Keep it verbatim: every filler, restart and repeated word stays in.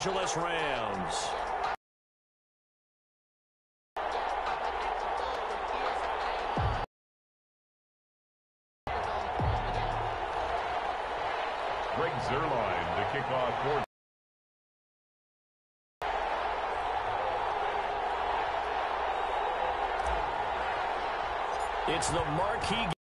Angeles Rams. Greg Zuerlein to kick off for. It's the marquee